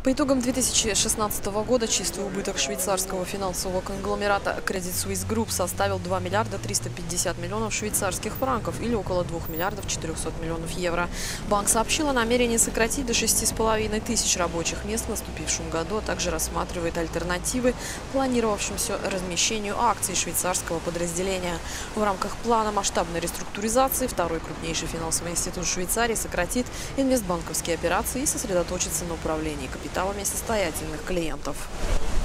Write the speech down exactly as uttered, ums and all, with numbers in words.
По итогам две тысячи шестнадцатого года чистый убыток швейцарского финансового конгломерата Credit Suisse Group составил два миллиарда триста пятьдесят миллионов швейцарских франков или около двух миллиардов четырёхсот миллионов евро. Банк сообщил о намерении сократить до шести с половиной тысяч рабочих мест в наступившем году, а также рассматривает альтернативы планировавшемуся размещению акций швейцарского подразделения. В рамках плана масштабной реструктуризации второй крупнейший финансовый институт Швейцарии сократит инвестбанковские операции и сосредоточится на управлении капиталами состоятельных клиентов.